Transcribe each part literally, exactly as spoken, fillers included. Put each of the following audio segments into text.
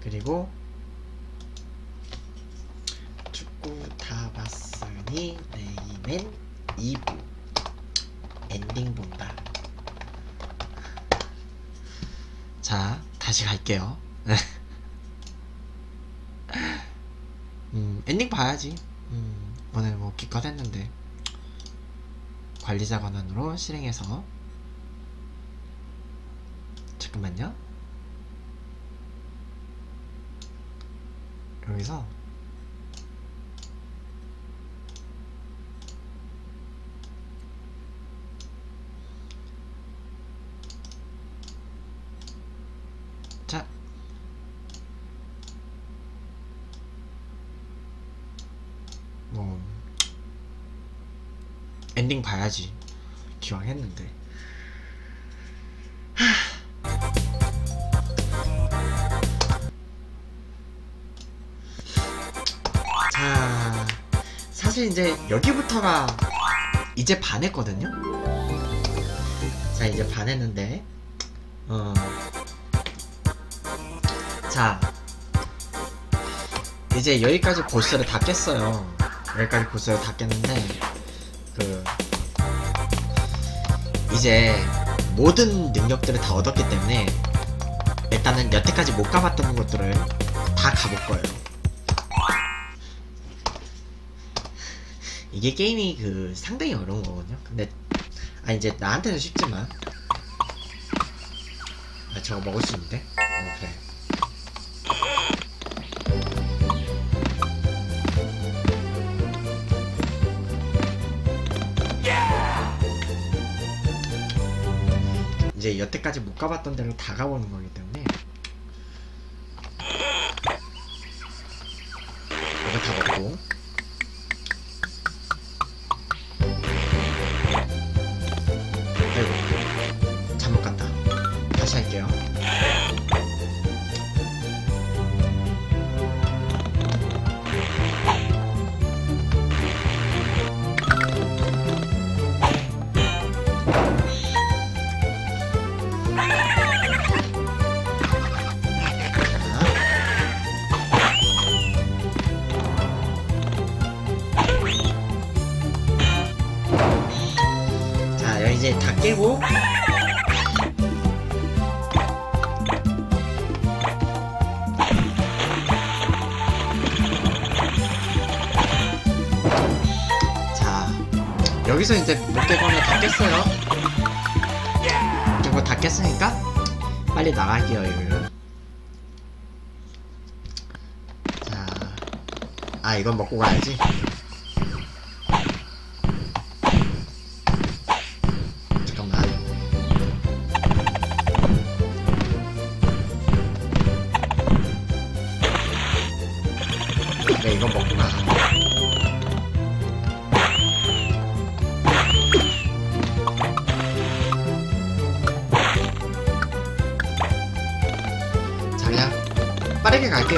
그리고 축구 다 봤으니 내일은 이 부 엔딩 본다. 자, 다시 갈게요. 음, 엔딩 봐야지. 음, 오늘 뭐 기껏 했는데 관리자 권한으로 실행해서. 잠깐만요. 여기서 자, 뭐 엔딩 봐야지. 기왕 했는데. 자, 사실 이제 여기부터가 이제 반했거든요. 자, 이제 반했는데 어, 자, 이제 여기까지 보스를 다 깼어요. 여기까지 보스를 다 깼는데 그 이제 모든 능력들을 다 얻었기 때문에 일단은 여태까지 못 가봤던 것들을 다 가볼 거예요. 이게 게임이 그 상당히 어려운 거거든요. 근데 아 이제 나한테는 쉽지만 아 저거 먹을 수 있는데? 어 그래. 이제 여태까지 못 가봤던 데로 다 가보는 거기 때문에 이거 다 먹고 아이고 잘못 갔다. 다시 할게요. 이제 다 깨고 자 여기서 이제 못 깨고는 다 깼어요. 이거 다 깼으니까 빨리 나갈게요. 이거 자, 아 이건 먹고 가야지. 네, 이거 먹고 가. 자, 그냥 빠르게 갈게요.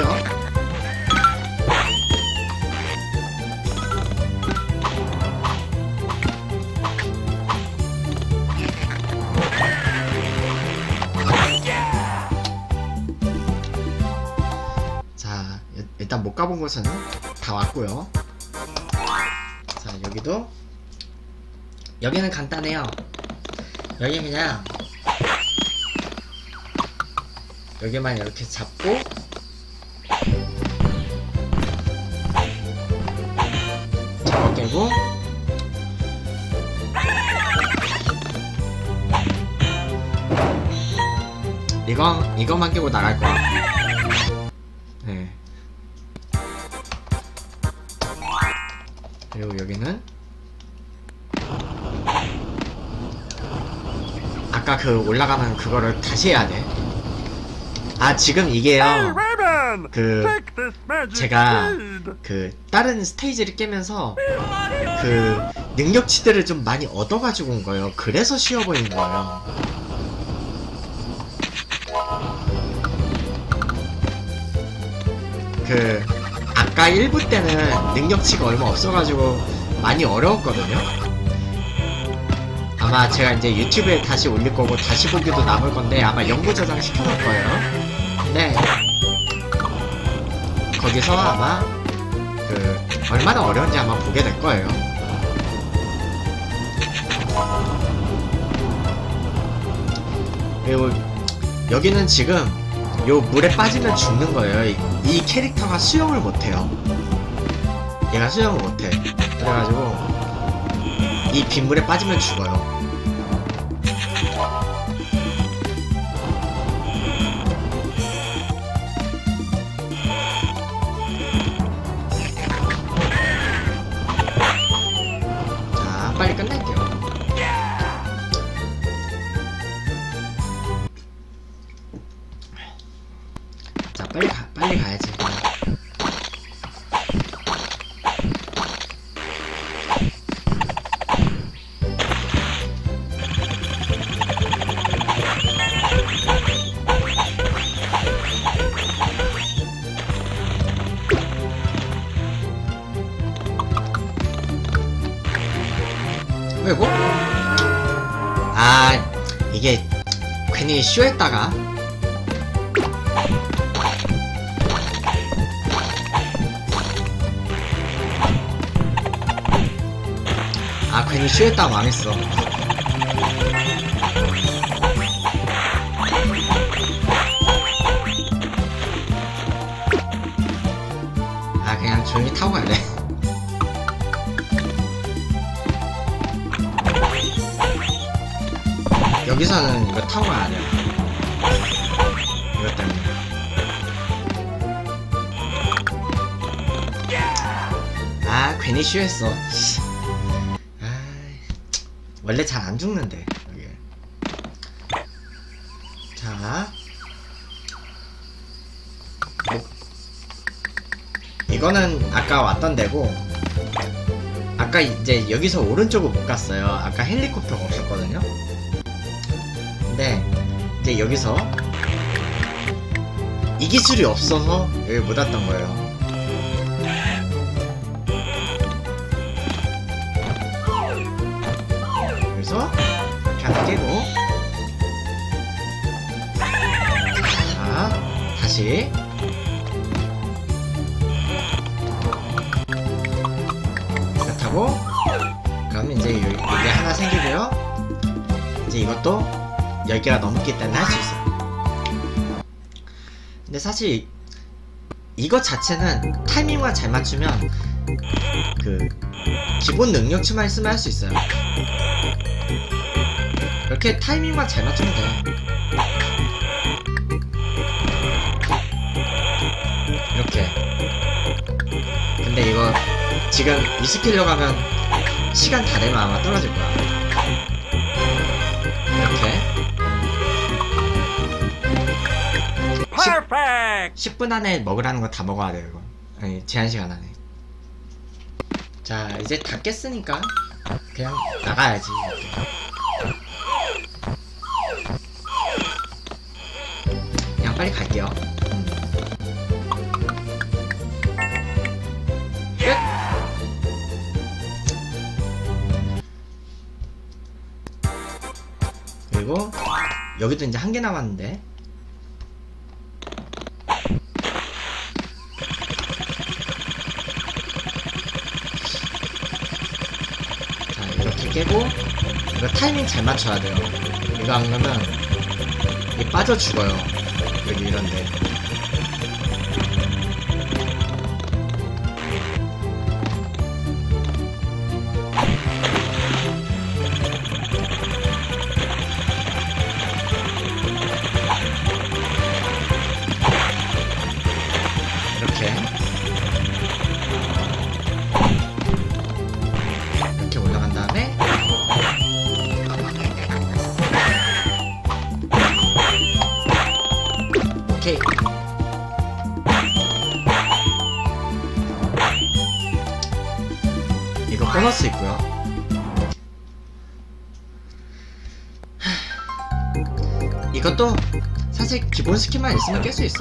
자, 일단 못 가본 곳은 다 왔고요. 자, 여기도 여기는 간단해요. 여기 그냥 여기만 이렇게 잡고 저거 깨고 이거 이거만 깨고 나갈 거야. 네. 그리고 여기는 아까 그 올라가는 그거를 다시 해야 돼. 아 지금 이게요 그 제가 그 다른 스테이지를 깨면서 그 능력치들을 좀 많이 얻어가지고 온 거예요. 그래서 쉬워 보이는 거예요. 그 아까 일 부 때는 능력치가 얼마 없어가지고 많이 어려웠거든요. 아마 제가 이제 유튜브에 다시 올릴 거고 다시 보기도 남을 건데 아마 영구 저장 시켜놓을 거예요. 근데 여기서 아마 그 얼마나 어려운지 아마 보게 될 거예요. 그리고 여기는 지금 요 물에 빠지면 죽는 거예요. 이, 이 캐릭터가 수영을 못해요. 얘가 수영을 못해. 그래가지고 이 빗물에 빠지면 죽어요. 자, 빨리 끝낼게요. 자, 빨리 가, 빨리 가야지. 그리고 아 이게 괜히 쇼했다가 아 괜히 쇼했다가 망했어. 아 그냥 조용히 타고 가야 돼. 여기서는 이거 타고 가야 돼요. 이것 때문에. 아 괜히 쉬했어. 아 원래 잘 안 죽는데 여기. 자 뭐, 이거는 아까 왔던 데고, 아까 이제 여기서 오른쪽으로 못 갔어요. 아까 헬리콥터가 없었거든요. 근데 이제 여기서 이 기술이 없어서 여기 못 왔던 거예요. 그래서 이렇게 하나 깨고, 자 다시 이렇게 하고, 그럼 이제 여기 하나 생기고요. 이제 이것도 열 개가 넘기 때문에 할 수 있어요. 근데 사실 이것 자체는 타이밍만 잘 맞추면 그 기본 능력치만 있으면 할 수 있어요. 이렇게 타이밍만 잘 맞추면 돼. 이렇게. 근데 이거 지금 이 스킬로 가면 시간 다 되면 아마 떨어질 거야. 이렇게 십 분 안에 먹으라는 거 다 먹어야 돼요. 이거 아니 제한시간 안에. 자 이제 다 깼으니까 그냥 나가야지. 그냥 빨리 갈게요. 음. 끝! 그리고 여기도 이제 한 개 남았는데, 깨고, 이거 타이밍 잘 맞춰야 돼요. 이거 안 그러면 이 빠져 죽어요. 여기 이런데. 이렇게 이렇게 올라간 다음에 오케이. 이거 보너스 있고요. 이것도 사실 기본 스킬만 있으면 깰 수 있어.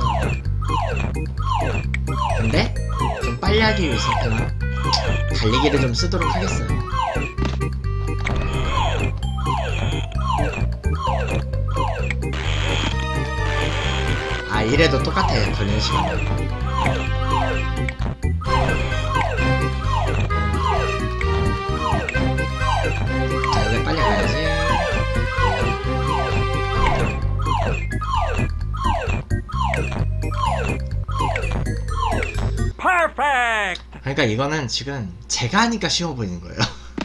근데 좀 빨리 하기 위해서 그냥 달리기를 좀 쓰도록 하겠어요. 아 이래도 똑같아 걸리는 시간은. 자, 이제 빨리 가야지. Perfect. 그러니까 이거는 지금 제가 하니까 쉬워 보이는 거예요.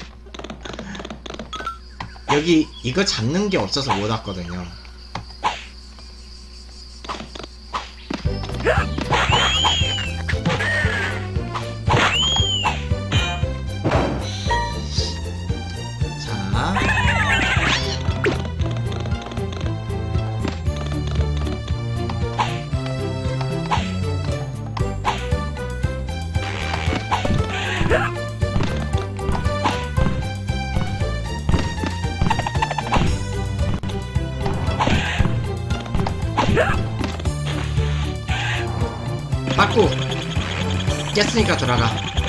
여기 이거 잡는 게 없어서 못 왔거든요. 자, 맞고 깼으니까 돌아가.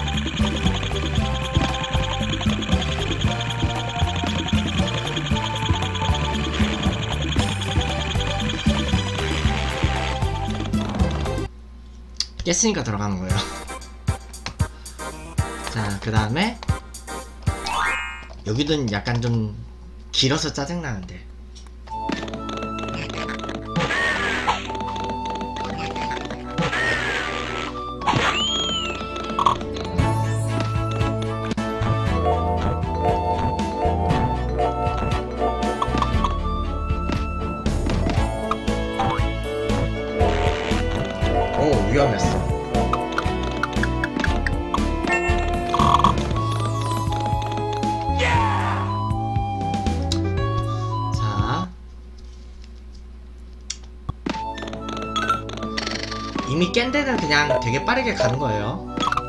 깼으니까 들어가는 거예요. 자, 그 다음에 여기도 약간 좀 길어서 짜증나는데. 오, 위험했어. 자, 이미 깬 데는 그냥 되게 빠르게 가는 거예요.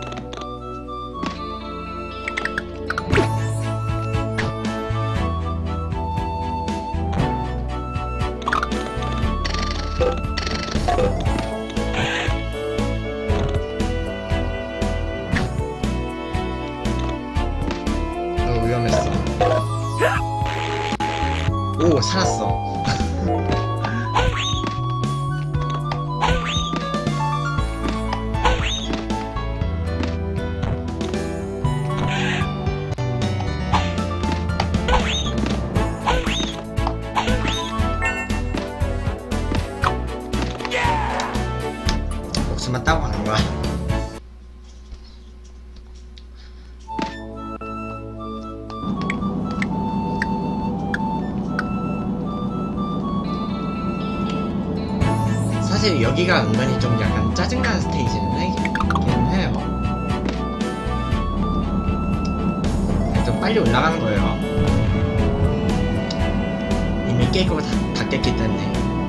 어, 위험했어. 오, 살았어. 목숨만 따고 가는 거야. 사실 여기가 은근히 좀 약간 짜증나는 스테이지는 하긴 해요. 좀 빨리 올라가는 거예요. 이미 깰 거가 다, 다 깼기 때문에.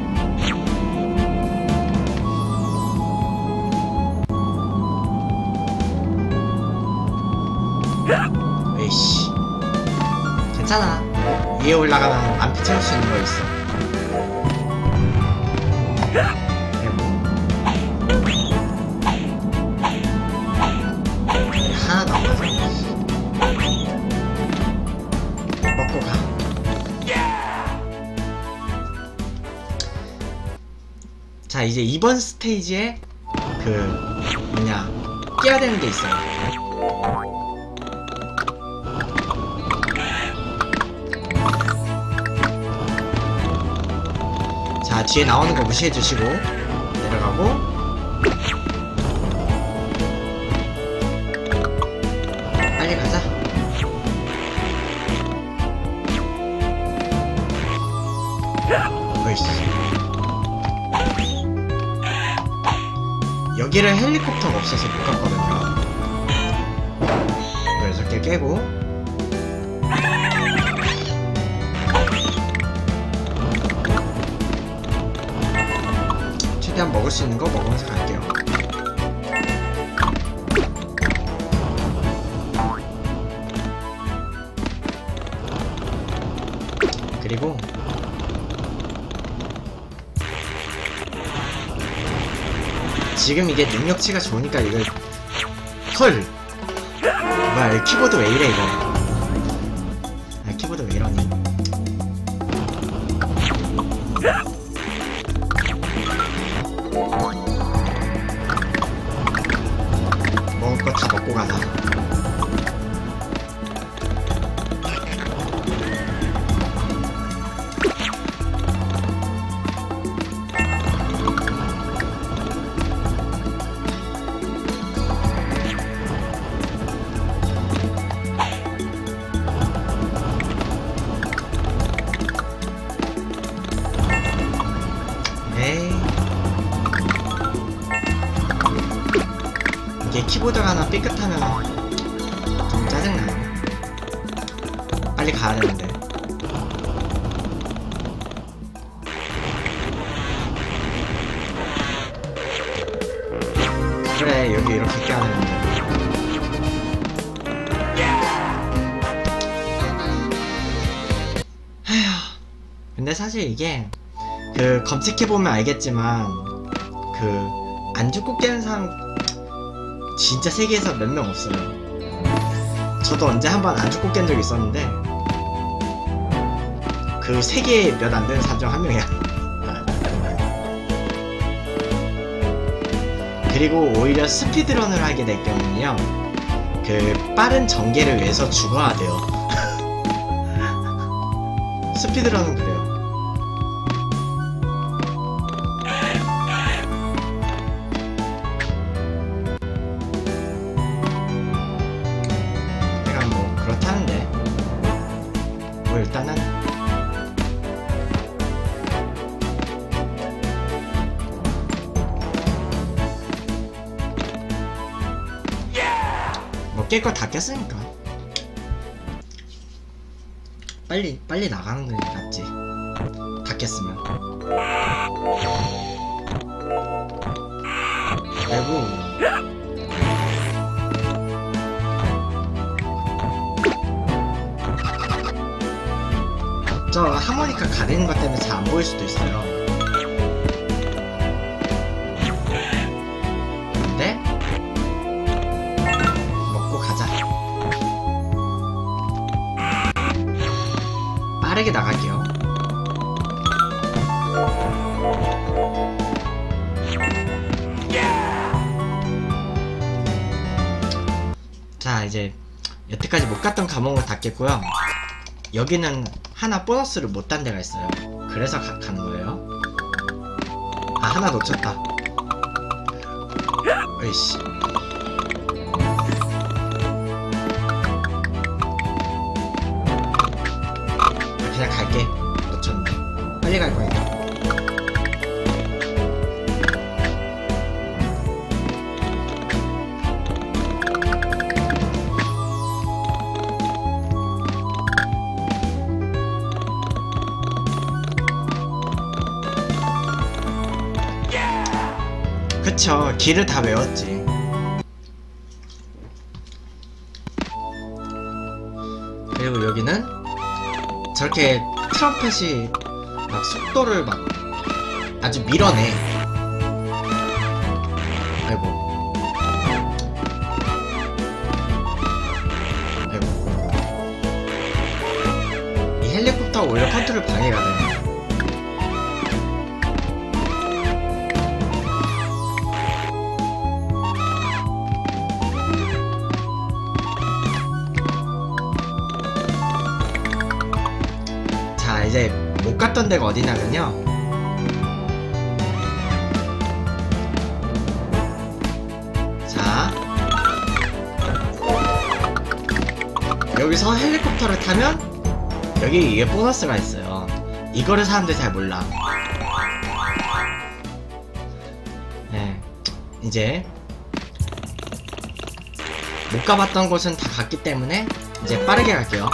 에이씨, 괜찮아. 위에 올라가면 안 피치할 수 있는 거 있어. 하나도 안 맞아. 먹고 가. 자, 이제 이번 스테이지에 그 뭐냐 깨야 되는 게 있어요. 자, 뒤에 나오는 거 무시해 주시고 내려가고. 빨리 가자. 어이씨. 여기를 헬리콥터가 없어서 못 갔거든요. 이거 여섯 개 깨고. 최대한 먹을 수 있는 거 먹으면서 갈게요. 그리고 지금 이게 능력치가 좋으니까 이걸 헐 뭐야 키보드 왜 이래 이거. 아, 키보드 왜 이러니. 올라가자. 이게 키보드가 하나 삐끗하면 좀 짜증나요. 빨리 가야 되는데. 그래, 여기 이렇게 껴야 되는데. 아휴, 근데 사실 이게 그 검색해보면 알겠지만 그 안 죽고 깨는 사람 진짜 세계에서 몇 명 없어요. 저도 언제 한번 안 죽고 깬 적이 있었는데 그 세계에 몇 안 되는 사람 중 한 명이야. 그리고 오히려 스피드런을 하게 될 경우는요, 그 빠른 전개를 위해서 죽어야 돼요. 스피드런은 그래요. 일단은 뭐 깰 거 다 깼으니까 빨리 빨리 나가는 게 낫지. 다 깼으면. 아이고. 저 하모니카 가리는 것 때문에 잘 안 보일 수도 있어요. 근데 먹고 가자. 빠르게 나갈게요. 자, 이제 여태까지 못 갔던 과목을 다 깼고요. 여기는 하나 보너스를 못 딴 데가 있어요. 그래서 가, 가는 거예요. 아, 하나 놓쳤다. 으이씨. 그냥 갈게. 놓쳤네. 빨리 갈 거야. 그쵸, 길을 다 외웠지. 그리고 여기는 저렇게 트럼펫이 막 속도를 막 아주 밀어내. 아이고. 아이고. 이 헬리콥터가 오히려 컨트롤 방해가 돼. 이제 못 갔던 데가 어디냐면요, 자, 여기서 헬리콥터를 타면 여기 이게 보너스가 있어요. 이거를 사람들이 잘 몰라. 네, 이제 못 가봤던 곳은 다 갔기 때문에 이제 빠르게 갈게요.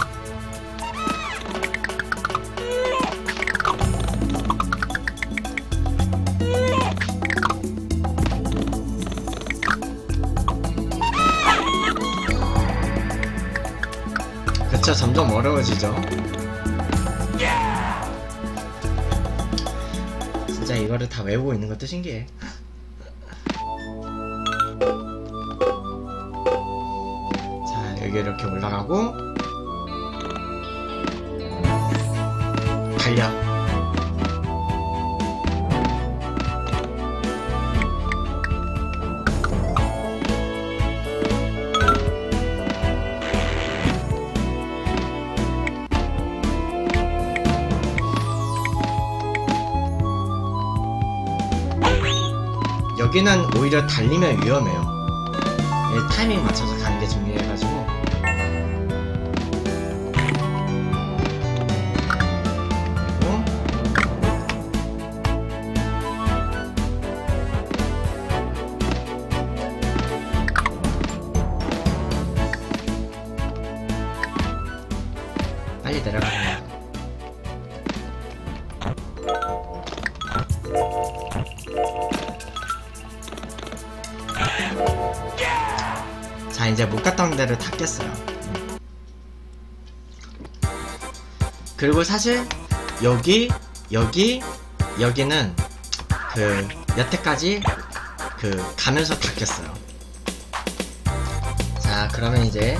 그쵸, 점점 어려워지죠. 진짜 이거를 다 외우고 있는 것도 신기해. 자, 여기 이렇게 올라가고 달려. 여기는 오히려 달리면 위험해요. 예, 타이밍 맞춰서 가는 게 중요해가지고. 그리고 빨리 내려가요. 자, 이제 못 갔던 데를 다 깼어요. 그리고 사실 여기 여기 여기는 그 여태까지 그 가면서 다 깼어요. 자, 그러면 이제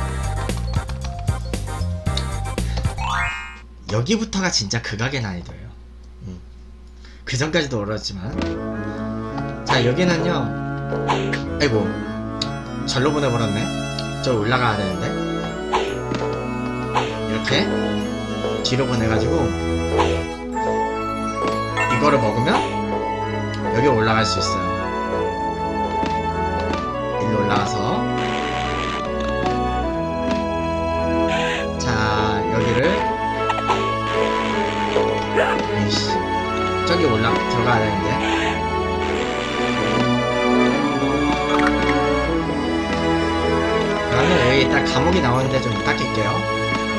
여기부터가 진짜 극악의 난이도예요. 음. 그 전까지도 어려웠지만. 자, 여기는요. 아이고, 절로 보내버렸네. 저 올라가야 되는데. 이렇게 뒤로 보내가지고 이거를 먹으면 여기 올라갈 수 있어요. 일로 올라가서, 자, 여기를, 에이씨, 저기 올라 들어가야 되는데. 그러면 여기 일단 감옥이 나오는데 좀 이따 낄게요.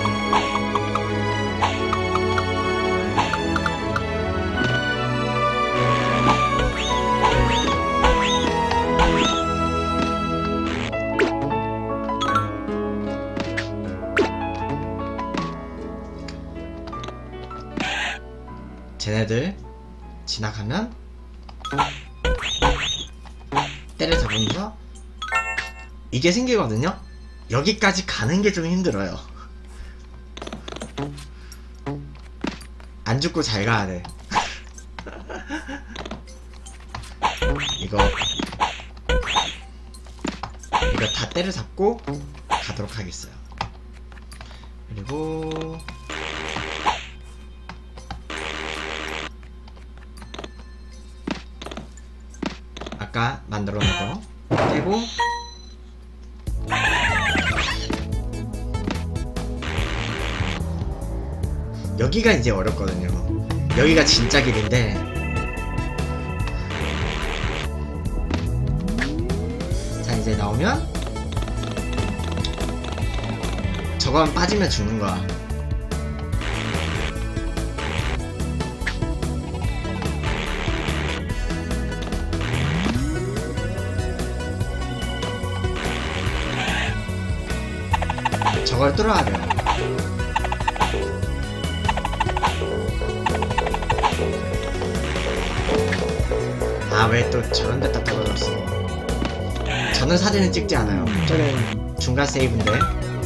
쟤네들 지나가면 때려잡으면서 이게 생기거든요? 여기까지 가는 게 좀 힘들어요. 안 죽고 잘 가야 돼. 이거 이거 다 때려잡고 가도록 하겠어요. 그리고 아까 만들어 놓은 거 깨고, 여기가 이제 어렵거든요. 여기가 진짜 길인데, 자, 이제 나오면 저건 빠지면 죽는 거야. 저걸 뚫어야 돼요. 아, 왜 또 저런 데다 떨어졌어. 저는 사진을 찍지 않아요. 저는 중간 세이브인데.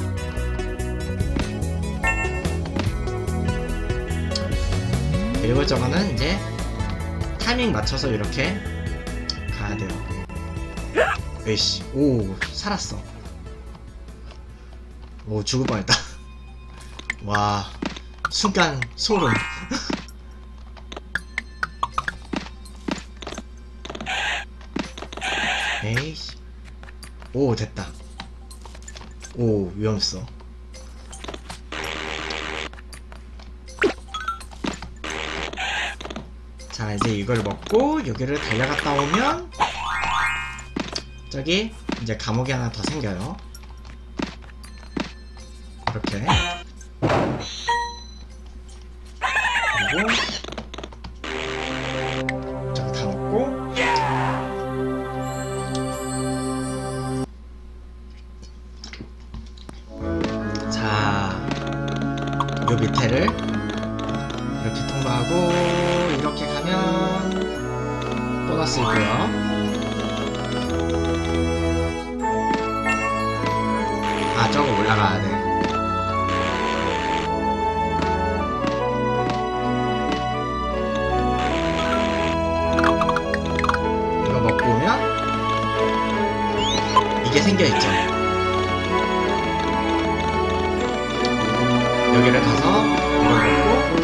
그리고 저거는 이제 타이밍 맞춰서 이렇게 가야 돼요. 에이씨, 오, 살았어. 오, 죽을 뻔했다. 와, 순간 소름. 에이씨. 오, 됐다. 오, 위험했어. 자, 이제 이걸 먹고 여기를 달려갔다 오면 저기 이제 감옥이 하나 더 생겨요. 이렇게. 그리고 저기 다 먹고, 자, 요 밑에를 이렇게 통과하고 이렇게 가면 보너스 있고요. 아, 저거 올라가야 돼. 이거 먹고 오면 이게 생겨있죠. 여기를 가서 이걸 먹고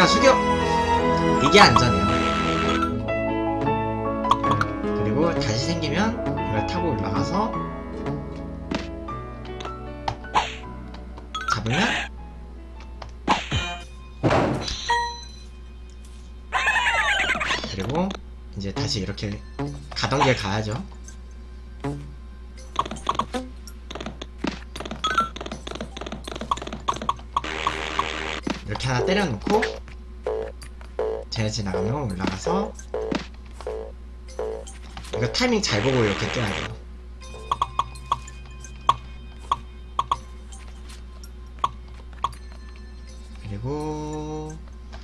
잠깐 숙여! 이게 안전해요. 그리고 다시 생기면 이걸 타고 올라가서 잡으면 그리고 이제 다시 이렇게 가던 길 가야죠. 이렇게 하나 때려놓고 쟤네 지나가면 올라가서 이거 타이밍 잘 보고 이렇게 뛰어야 돼요. 그리고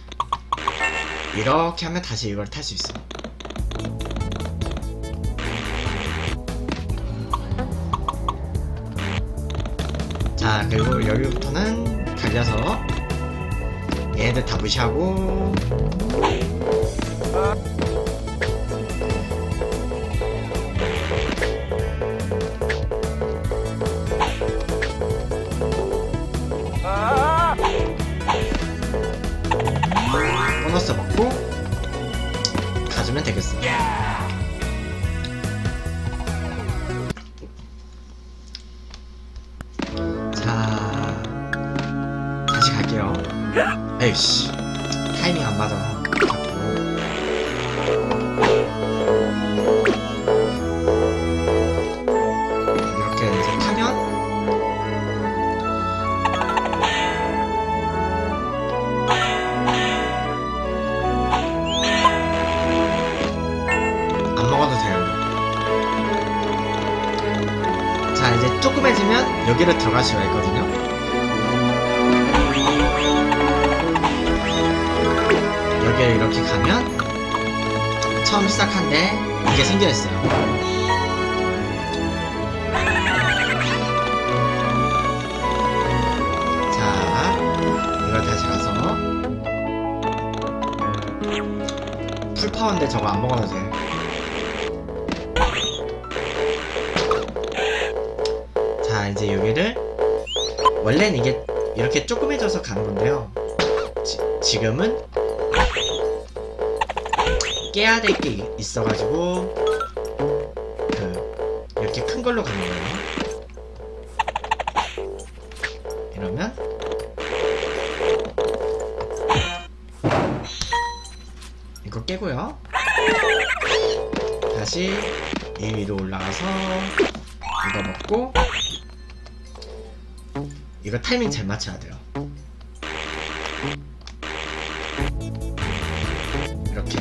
이렇게 하면 다시 이걸 탈 수 있어요. 자, 그리고 여기부터는 달려서 얘네들 다 무시하고 보너스 먹고 가주면 되겠어요. 자, 다시 갈게요. 에이씨, 타이밍 안 맞아. 이렇게 이제 타면 안 먹어도 돼요. 자, 이제 조그매지면 여기로 들어갈 수가 있거든요. 여기를 이렇게 가면 처음 시작한데 이게 생겨있어요. 자, 이걸 다시 가서 풀파워인데 저거 안 먹어도 돼. 자, 이제 여기를 원래는 이게 이렇게 조그매져서 가는 건데요. 지, 지금은 깨야 될 게 있어가지고 그 이렇게 큰 걸로 가는 거예요. 이러면 이거 깨고요. 다시 이 위로 올라가서 이거 먹고 이거 타이밍 잘 맞춰야 돼요. 이렇게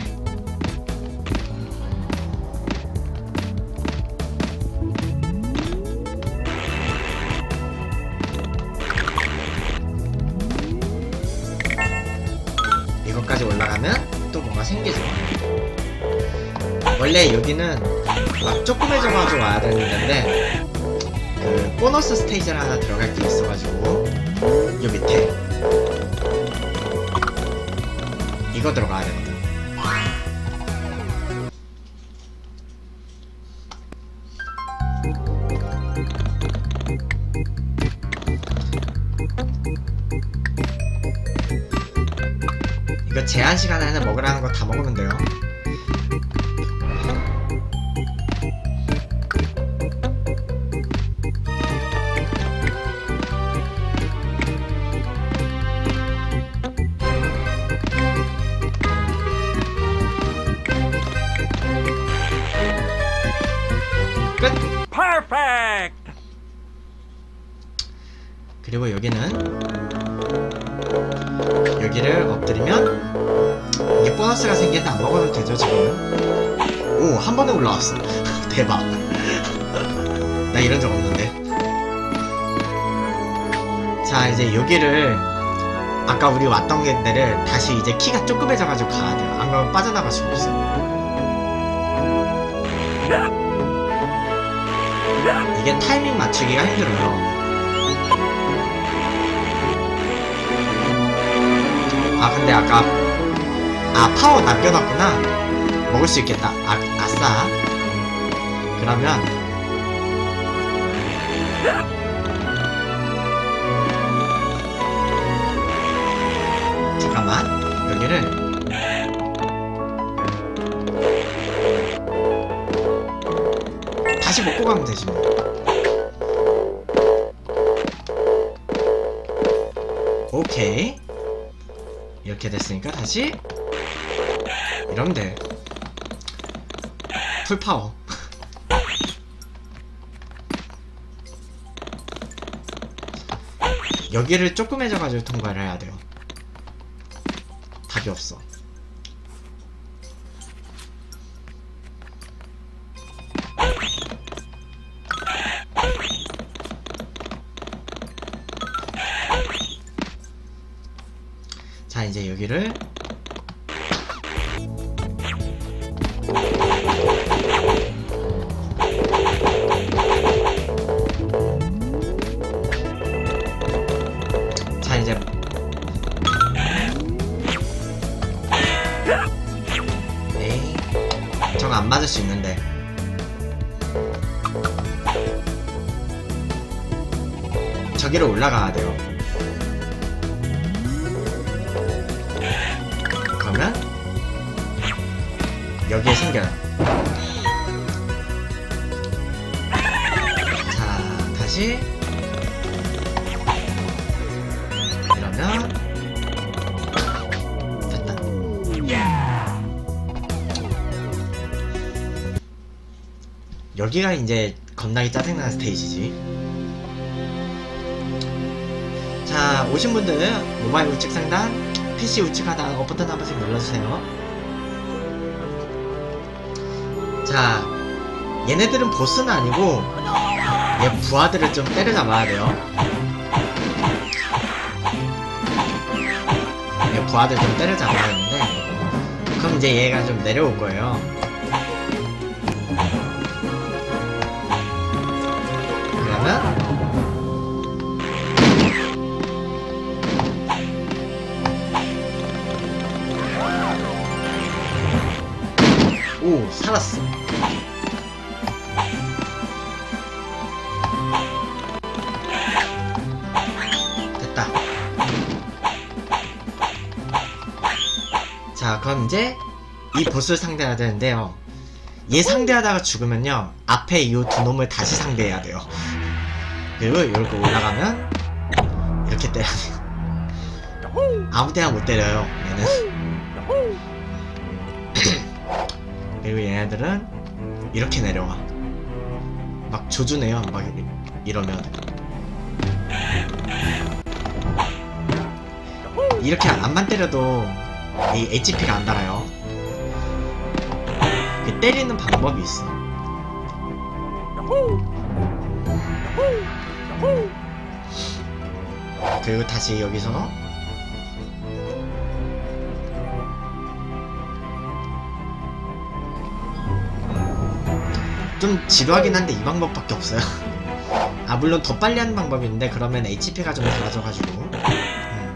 이것까지 올라가면 또 뭐가 생기죠. 원래 여기는 막 조그매져가지고 와야 되는 건데 그 보너스 스테이지를 하나 들어갈 게 있어가지고 요 밑에 이거 들어가야 되거든. 이거 제한 시간 안에 먹으라는 거 다 먹으면 돼요. 끝! Perfect! 그리고 여기는 여기를 엎드리면 이게 보너스가 생겼는데 안 먹어도 되죠 지금. 오, 한 번에 올라왔어. 대박. 나 이런 적 없는데. 자, 이제 여기를 아까 우리 왔던 데를 다시 이제 키가 조그매져가지고 가야 돼요. 안 그러면 빠져나갈 수가 없어. 이게 타이밍 맞추기가 힘들어요. 아, 근데 아까 아, 파워 남겨놨구나. 먹을 수 있겠다. 아, 아싸. 그러면 잠깐만. 여기를 다시 먹고 가면 되지 뭐. 오케이. 이렇게 됐으니까 다시 이러면 돼. 풀파워. 여기를 조그매져가지고 통과를 해야 돼요. 답이 없어. 자, 이제 여기를 자, 이제 에이, 저거 안 맞을 수 있는데. 저기로 올라가야 돼요. 그러면 여기에 생겨요. 자, 다시 이러면 됐다. 여기가 이제 겁나게 짜증나는 스테이지지. 자, 오신 분들 모바일 우측 상단, 피씨 우측 하단 업 버튼 한 번씩 눌러주세요. 자, 얘네들은 보스는 아니고 얘 부하들을 좀 때려잡아야 돼요. 얘 부하들 좀 때려잡아야 하는데, 그럼 이제 얘가 좀 내려올 거예요. 그러면 오, 살았어. 됐다. 자, 그럼 이제 이 보스를 상대해야 되는데요. 얘 상대하다가 죽으면요, 앞에 이 두 놈을 다시 상대해야 돼요. 그리고 이렇게 올라가면 이렇게 때려야 돼요. 아무 때나 못 때려요, 얘는. 그리고 얘네들은 이렇게 내려와. 막 조준해요. 막 이러면 이렇게 안만 때려도 이 에이치피가 안 달아요. 그 때리는 방법이 있어. 그리고 다시 여기서 좀 지루하긴 한데 이 방법밖에 없어요. 아, 물론 더 빨리 하는 방법이 있는데 그러면 에이치피가 좀 달라져가지고 음.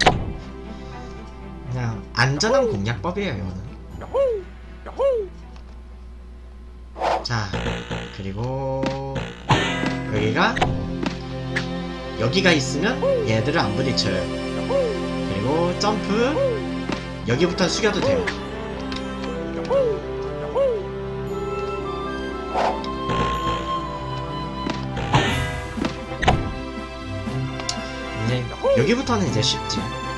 그냥 안전한 공략법이에요, 이거는. 자, 그리고 여기가 여기가 있으면 얘들을 안 부딪혀요. 그리고 점프, 여기부터 숙여도 돼요. 이제 여기부터는 이제 쉽지.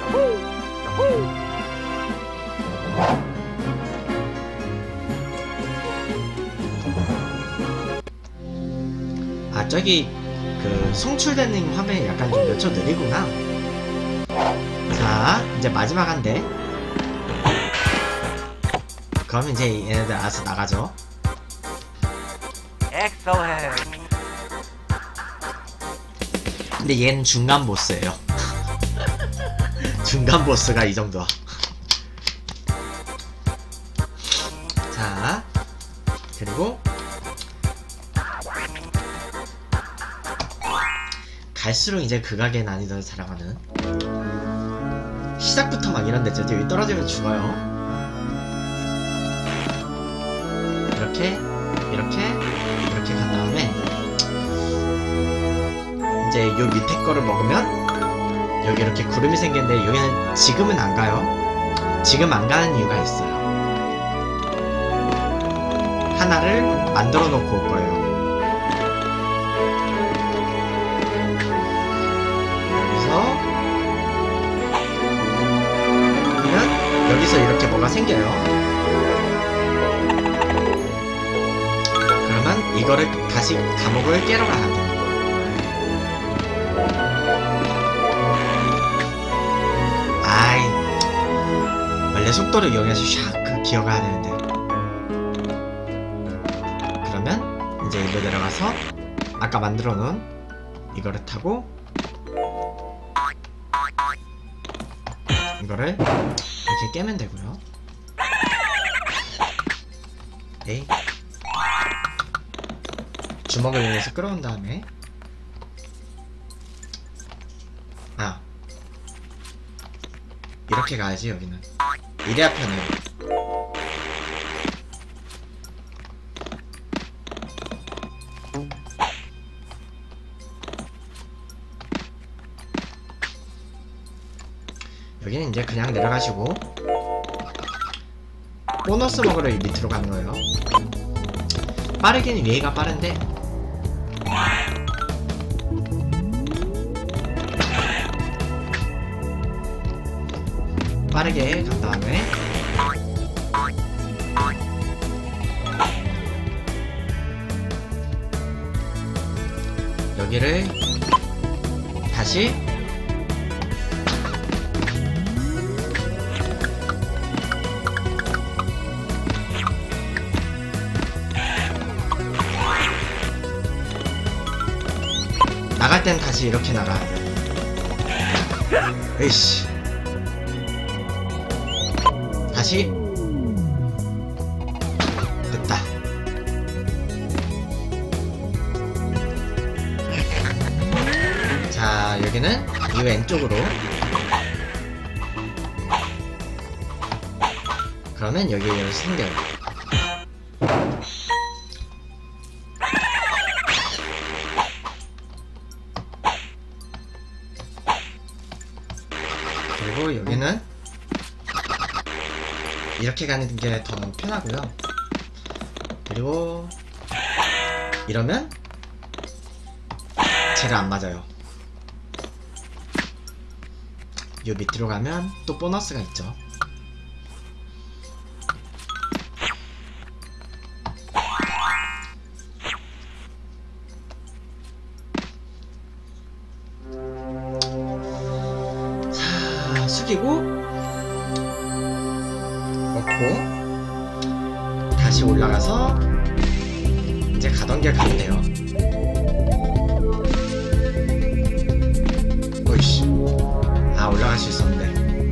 아, 저기 그 송출되는 화면이 약간 좀 몇 초 느리구나. 자, 이제 마지막 한 대. 그럼 이제 얘네들 알아서 나가죠. Excellent. 근데 얘는 중간 보스예요. 중간 보스가 이 정도야. 자, 그리고 갈수록 이제 극악의 난이도를 자랑하는. 시작부터 막 이런 데죠. 여기 떨어지면 죽어요. 이렇게 이렇게 이렇게 간 다음에 이제 요 밑에 거를 먹으면 여기 이렇게 구름이 생겼는데 여기는 지금은 안 가요. 지금 안 가는 이유가 있어요. 하나를 만들어 놓고 올 거예요. 여기서 그러면 여기서 이렇게 뭐가 생겨요. 그러면 이거를 다시 감옥을 깨러 가야 돼요. 아이, 원래 속도를 이용해서 샥 기어가야 되는데. 그러면 이제 일로 내려가서 아까 만들어 놓은 이거를 타고 이거를 이렇게 깨면 되고요. 에이. 주먹을 이용해서 끌어온 다음에 아 이렇게 가야지. 여기는 이래야 편해요. 여기는 이제 그냥 내려가시고 보너스 먹으러 이 밑으로 가는 거예요. 빠르긴 위에가 빠른데 빠르게 간 다음에 여기를 다시 나갈 땐 다시 이렇게 나가야 돼. 에이씨. 다시 됐다. 자, 여기는 이 왼쪽으로. 그러면 여기에 여기 생겨요. 그리고 여기는 이렇게 가는 게 더 편하고요. 그리고 이러면 제가 안 맞아요. 요 밑으로 가면 또 보너스가 있죠. 자, 숙이고 넣고 다시 올라가서 이제 가던 길 가면 돼요. 오이씨, 아, 올라갈 수 있었는데.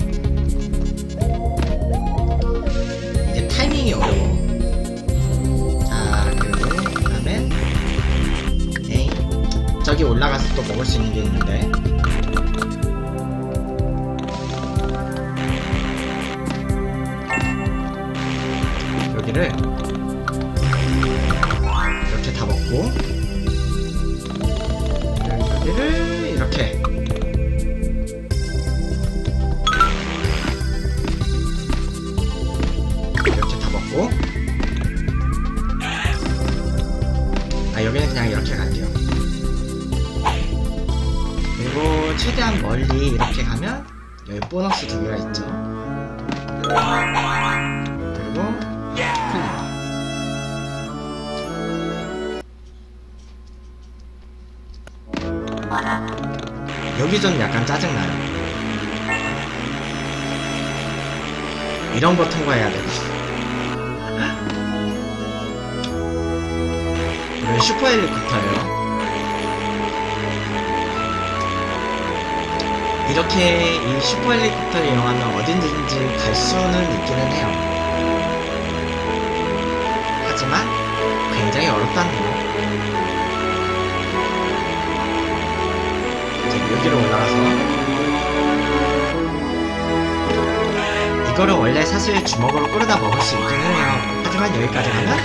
이제 타이밍이 어려워. 자, 그리고 그 다음에 에이, 저기 올라가서 또 먹을 수 있는 게 있는데. 여기를 이렇게 다 먹고 여기를 이렇게 이렇게 다 먹고, 아, 여기는 그냥 이렇게 갈게요. 그리고 최대한 멀리 이렇게 가면 여기 보너스 두 개가 있죠. 그리고 여기 좀 약간 짜증나요. 이런 거 통과해야 돼. 이건 슈퍼 헬리콥터예요. 이렇게 이 슈퍼 헬리콥터를 이용하면 어딘지 갈 수는 있기는 해요. 하지만 굉장히 어렵다는 거. 여기로 올라가서 이거를 원래 사실 주먹으로 끌어다 먹을 수 있기는 해요. 하지만 여기까지 가면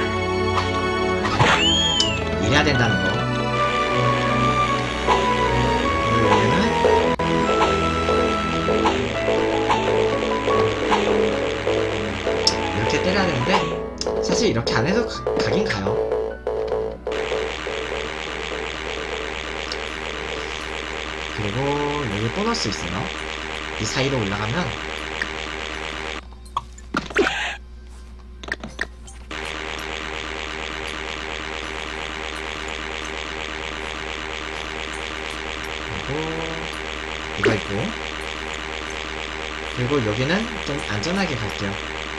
이래야 된다는 거. 그리고 여기는 사실 이렇게 안 해도 가, 가긴 가요. 그리고 여기 보너스 있어요. 이 사이로 올라가면 그리고 이거 있고, 그리고 여기는 좀 안전하게 갈게요.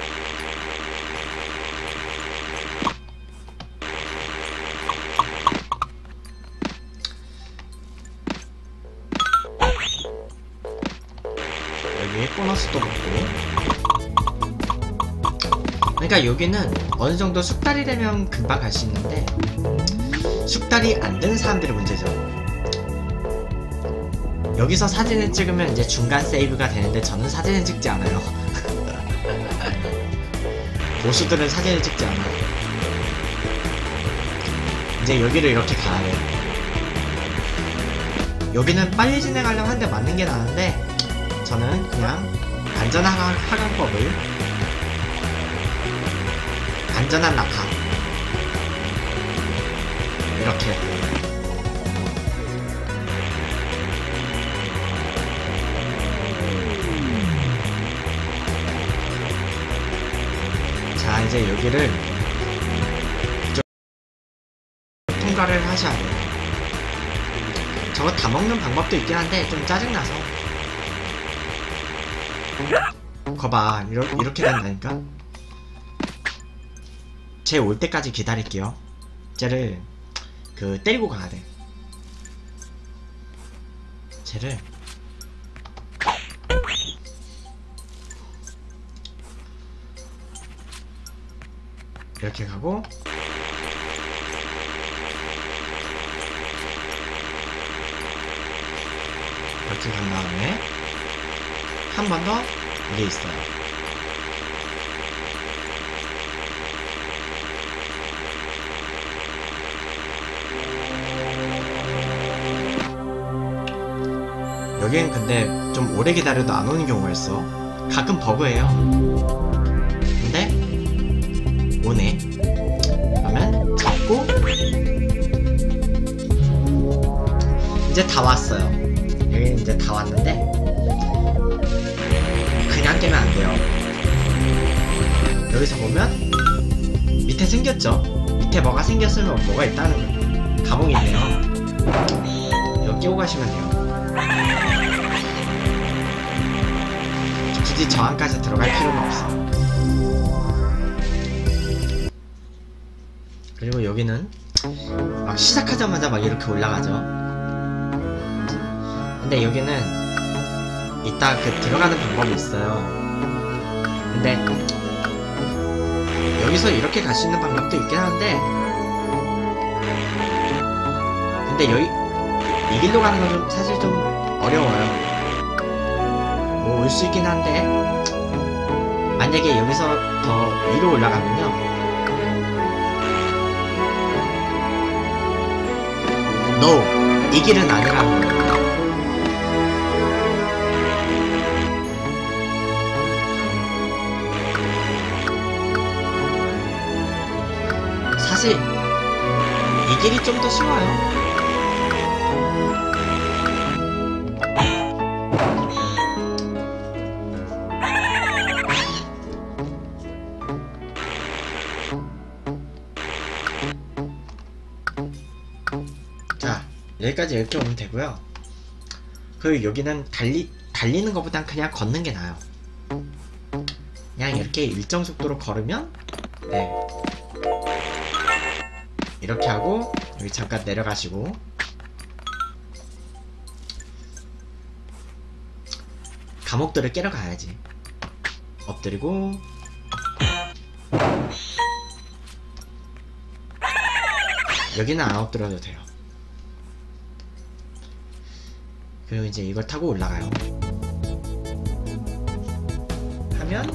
여기 보너스도 먹고. 그러니까 여기는 어느정도 숙달이 되면 금방 갈 수 있는데 숙달이 안 되는 사람들이 문제죠. 여기서 사진을 찍으면 이제 중간 세이브가 되는데 저는 사진을 찍지 않아요. 고수들은 사진을 찍지 않아요. 이제 여기를 이렇게 가야 돼요. 여기는 빨리 진행하려면 한 대 맞는 게 나은데 저는 그냥 안전한 하강법을, 안전한 낙하, 이렇게 자, 이제 여기를 좀 통과를 하셔야 돼요. 저거 다 먹는 방법도 있긴 한데 좀 짜증나서. 거봐, 이러, 이렇게 된다니까. 쟤 올 때까지 기다릴게요. 쟤를 그 때리고 가야 돼. 쟤를 이렇게 가고, 이렇게 간 다음에 한 번 더 이게 있어요. 여긴 근데 좀 오래 기다려도 안 오는 경우가 있어. 가끔 버그예요. 근데 오네. 그러면 잡고 이제 다 왔어요. 여기 이제 다 왔는데 그냥 깨면 안 돼요. 여기서 보면 밑에 생겼죠? 밑에 뭐가 생겼으면 뭐가 있다는 거. 감옥이 있네요. 이거 깨고 가시면 돼요. 굳이 저 안까지 들어갈 필요가 없어. 그리고 여기는 막 시작하자마자 막 이렇게 올라가죠. 근데 여기는 이따 그 들어가는 방법이 있어요. 근데 여기서 이렇게 갈 수 있는 방법도 있긴 한데, 근데 여기 이 길로 가는 건 좀 사실 좀 어려워요. 뭐 올 수 있긴 한데 만약에 여기서 더 위로 올라가면요, NO! 이 길은 아니라는 거예요. 사실 이 길이 좀 더 쉬워요. 자, 여기까지 이렇게 오면 되고요. 그리고 여기는 달리, 달리는 것보단 그냥 걷는 게 나아요. 그냥 이렇게 일정 속도로 걸으면, 네, 이렇게 하고 여기 잠깐 내려가시고, 감옥들을 깨러 가야지. 엎드리고 여기는 안 엎드려도 돼요. 그리고 이제 이걸 타고 올라가요. 하면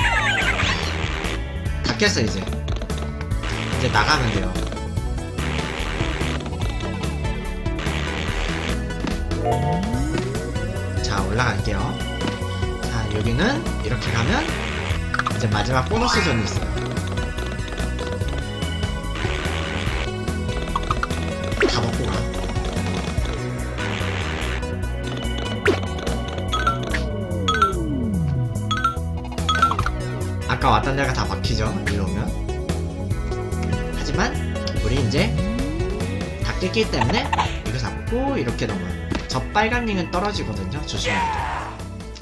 다 깼어. 이제 이제 나가면 돼요. 올라갈게요. 자, 여기는 이렇게 가면 이제 마지막 보너스 존이 있어요. 다 먹고 가. 아까 왔던 데가 다 막히죠, 일로 오면. 하지만 우리 이제 다 깼기 때문에 이거 잡고 이렇게 넘어요. 저 빨간 링은 떨어지거든요. 조심해야 돼요.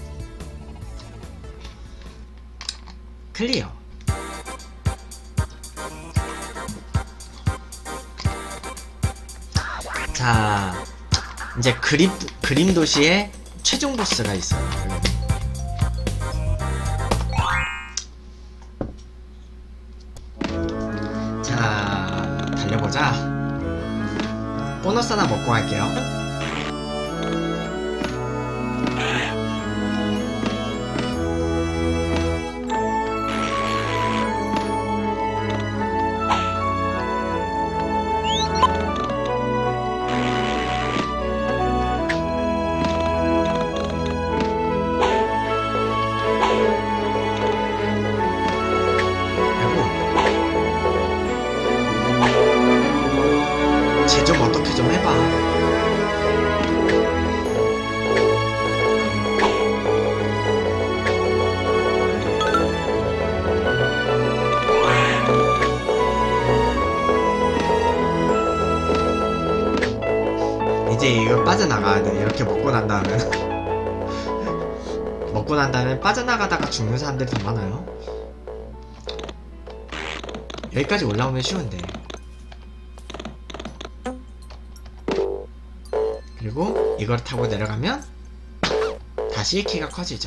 클리어. 자, 이제 그림, 그림 도시에 최종 보스가 있어요. 자, 달려보자. 보너스 하나 먹고 갈게요. 쟤 좀 어떻게 좀 해봐. 이제 이거 빠져나가야 돼. 이렇게 먹고 난 다음에 먹고 난 다음에 빠져나가다가 죽는 사람들이 더 많아요. 여기까지 올라오면 쉬운데. 그리고 이걸 타고 내려가면 다시 키가 커지죠.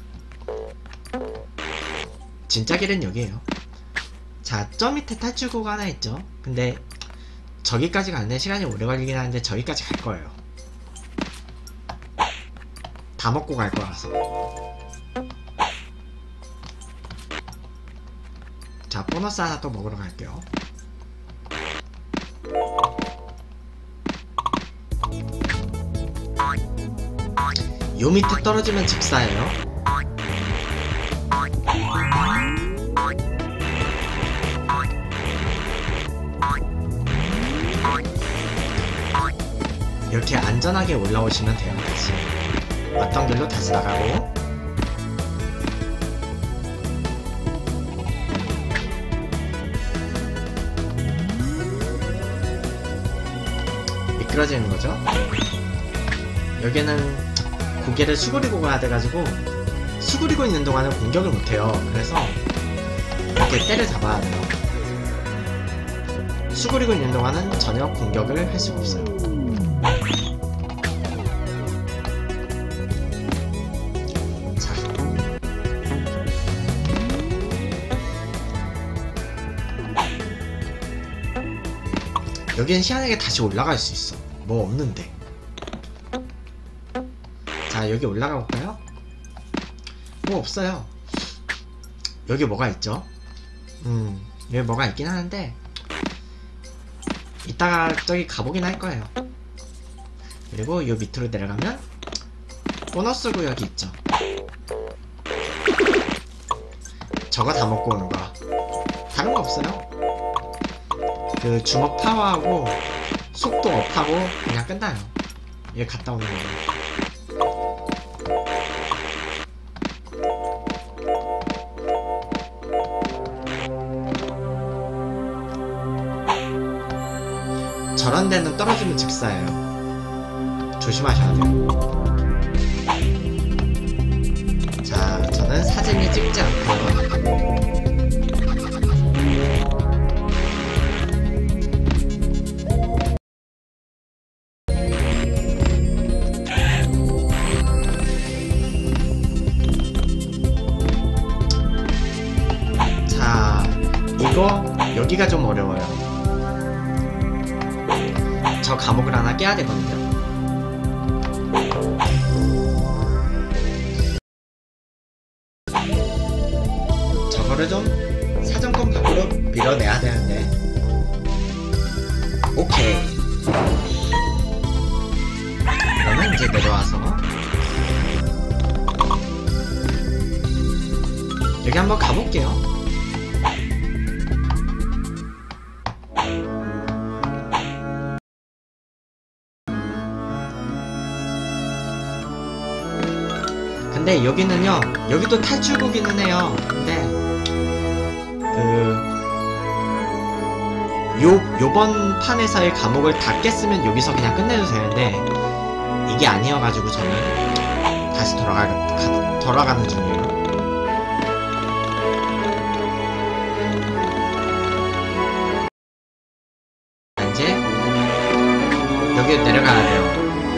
진짜 길은 여기에요. 자, 저 밑에 탈출구가 하나 있죠. 근데 저기까지 가는데 시간이 오래 걸리긴 하는데 저기까지 갈 거예요. 다 먹고 갈 거라서. 자, 보너스 하나 또 먹으러 갈게요. 요 밑에 떨어지면 직사예요. 이렇게 안전하게 올라오시면 돼요. 다시 왔던 길로 다시 나가고. 미끄러지는 거죠. 여기는 고개를 수그리고 가야 돼가지고 수그리고 있는 동안은 공격을 못해요. 그래서 이렇게 때를 잡아야 돼요. 수그리고 있는 동안은 전혀 공격을 할 수가 없어요. 자, 여기는 희한하게 다시 올라갈 수 있어. 뭐 없는데. 자, 여기 올라가 볼까요? 뭐 없어요. 여기 뭐가 있죠? 음, 여기 뭐가 있긴 하는데 이따가 저기 가보긴 할 거예요. 그리고 요 밑으로 내려가면 보너스 구역이 있죠. 저거 다 먹고 오는 거야. 다른 거 없어요. 그 주먹 파워하고 속도 업하고 그냥 끝나요. 여기 갔다 오는 거예요. 저런 데는 떨어지면 직사예요. 조심하셔야 돼요. 자, 저는 사진을 찍지 않고 자, 이거 여기가 좀 어려워요. 저 감옥을 하나 깨야 되거든요. 저거를 좀 사정권 밖으로 밀어내야 되는데. 오케이. 그러면 이제 내려와서 여기 한번 가볼게요. 근데 여기는요, 여기도 탈출구기는 해요. 근데 그 요, 요번 판에서의 감옥을 다 깼으면 여기서 그냥 끝내도 되는데 이게 아니어가지고 저는 다시 돌아가, 가, 돌아가는 중이에요. 이제 여기 내려가야 돼요.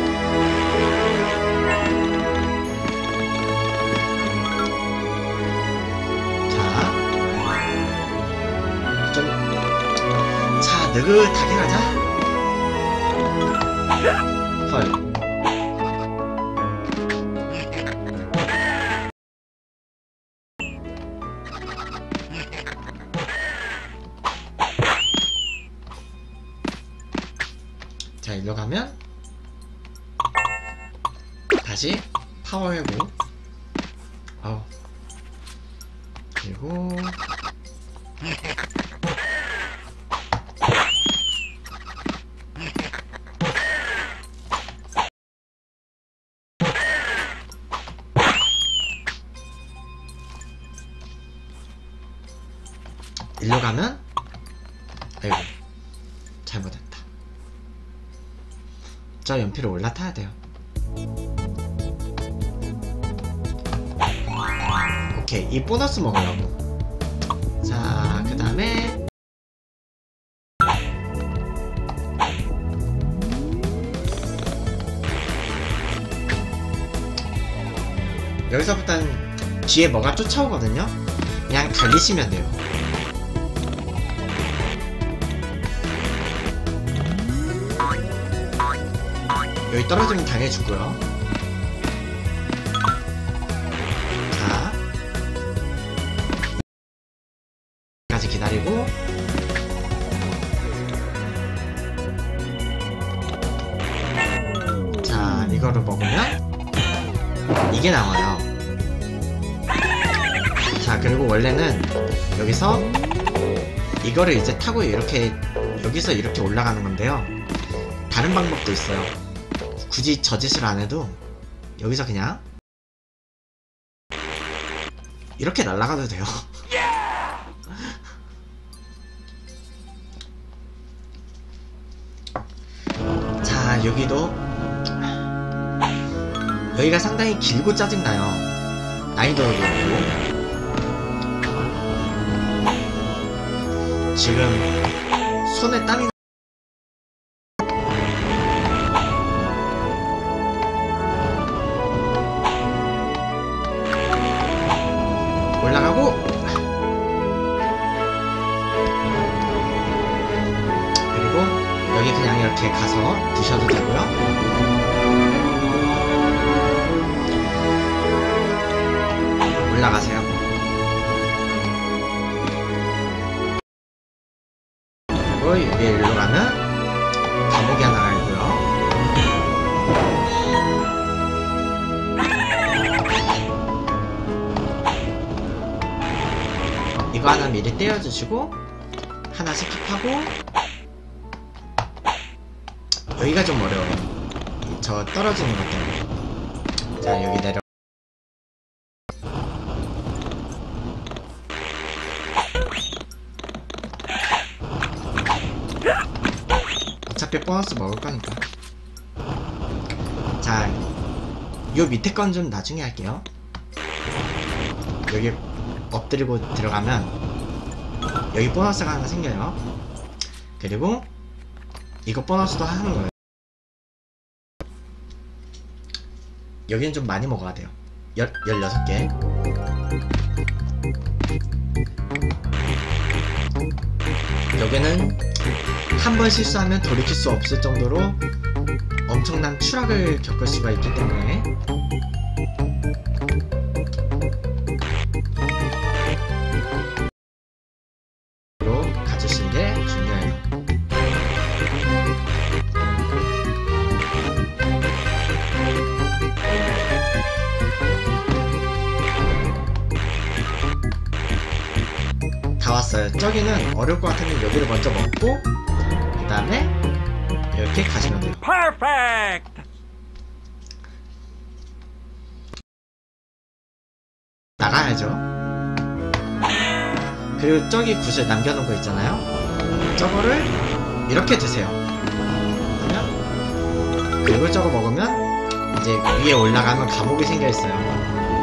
느긋하게 가자. 헐. 자, 일로 가면 다시 파워 회복. 어. 그리고 일로 가면, 아이고 잘못했다. 저 연필을 올라타야 돼요. 오케이, 이 보너스 먹으려고. 자, 그 다음에 여기서부터는 뒤에 뭐가 쫓아오거든요. 그냥 달리시면 돼요. 여기 떨어지면 당해주고요. 자, 까지 기다리고, 자, 이거를 먹으면 이게 나와요. 자, 그리고 원래는 여기서 이거를 이제 타고 이렇게 여기서 이렇게 올라가는 건데요. 다른 방법도 있어요. 굳이 저 짓을 안 해도 여기서 그냥 이렇게 날아가도 돼요. 자, 여기도 여기가 상당히 길고 짜증나요. 난이도도 그렇고. 지금 손에 땀이 올라가고, 그리고 여기 그냥 이렇게 가서 드셔도 되고요. 올라가세요. 그리고 여기 일로 가면 감옥이 하나가 있고요. 이거 하나 미리 떼어주시고 하나 스킵하고. 여기가 좀 어려워요. 저 떨어지는 것 때문에. 자, 여기 내려. 어차피 보너스 먹을 거니까. 자, 요 밑에 건 좀 나중에 할게요. 여기 엎드리고 들어가면 여기 보너스가 하나 생겨요. 그리고 이거 보너스도 하는 거예요. 여기는 좀 많이 먹어야 돼요. 열, 열여섯 개. 여기는 한 번 실수하면 돌이킬 수 없을 정도로 엄청난 추락을 겪을 수가 있기 때문에 가주시는 게 중요해요. 있어요. 저기는 어려울 것 같으면 여기를 먼저 먹고 그 다음에 이렇게 가시면 돼요. Perfect. 나가야죠. 그리고 저기 구슬 남겨놓은 거 있잖아요. 저거를 이렇게 드세요. 그러면 그리고 저거 먹으면 이제 위에 올라가면 감옥이 생겨있어요.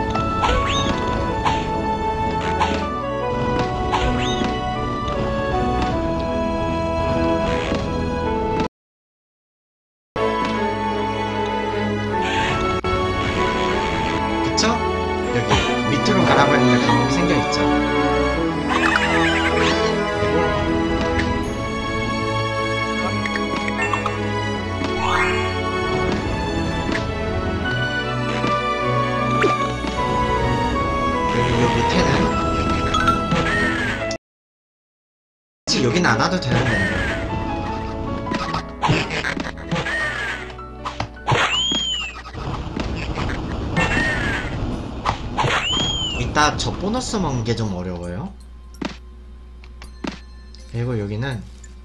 그쵸? 여기 밑으로 가라버리면 감옥이 생겨있죠. 그리고 요 밑에는 사실 여긴 안 와도 되는데 이따 저 보너스 먹는 게 좀 어려워요. 그리고 여기는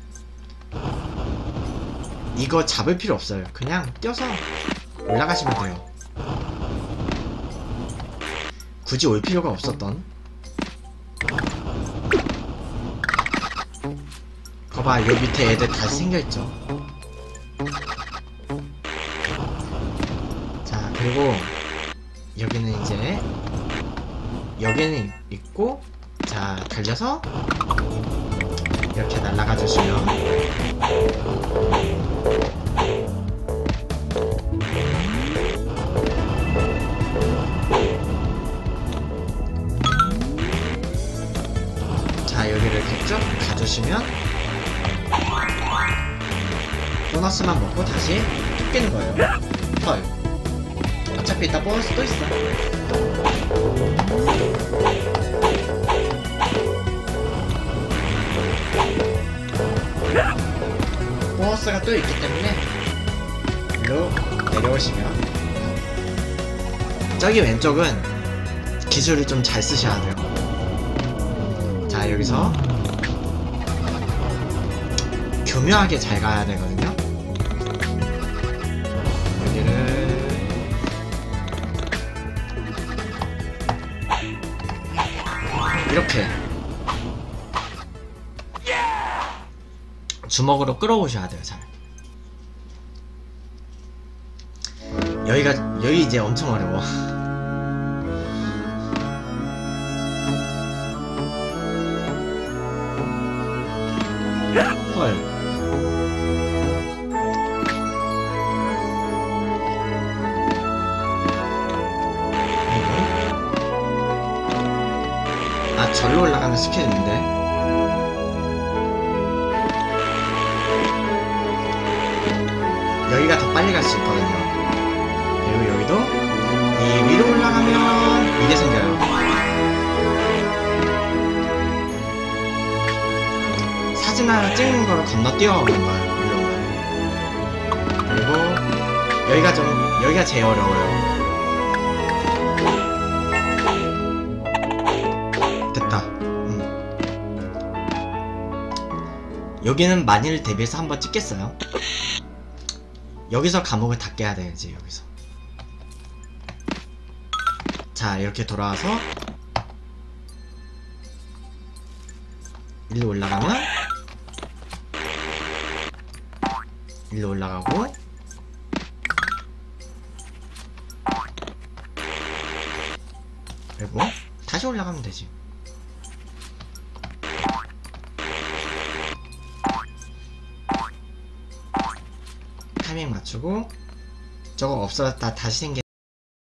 이거 잡을 필요 없어요. 그냥 뛰어서 올라가시면 돼요. 굳이 올 필요가 없었던. 거봐, 여기 밑에 애들 다시 생겨있죠. 자, 그리고 여기는 이제 여기는 있고, 자, 달려서 이렇게 날아가 주시면 자, 여기를 이렇게 쭉 가주시면 보너스만 먹고 다시 뚝 깨는 거예요. 헐, 어차피 이따 보너스 또 있어. 보너스가 또 있기 때문에 일로 내려오시면 저기 왼쪽은 기술을 좀 잘 쓰셔야 돼요. 자, 여기서 교묘하게 잘 가야 되거든요. 여기를 이렇게 주먹으로 끌어오셔야 돼요. 잘. 여기가 여기 이제 엄청 어려워. 헐. 아, 절로 올라가는 스킬인데. 여기가 더 빨리 갈 수 있거든요. 그리고 여기도 이 위로 올라가면 이게 생겨요. 사진 하나 찍는 거를 건너 뛰어오는 거예요. 이런 거예요. 그리고 여기가 좀 여기가 제일 어려워요. 됐다. 음. 여기는 만일 대비해서 한번 찍겠어요. 여기서 감옥을 다 깨야 되지. 여기서 자, 이렇게 돌아와서 일로 올라가면 일로 올라가고 그리고 다시 올라가면 되지. 타이밍 맞추고 저거 없어졌다 다시 생겨.